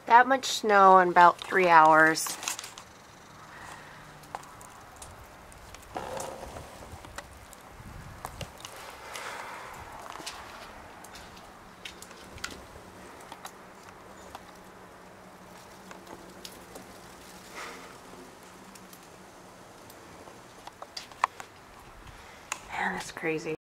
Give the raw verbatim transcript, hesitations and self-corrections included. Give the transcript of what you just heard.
That much snow in about three hours. Man, that's crazy.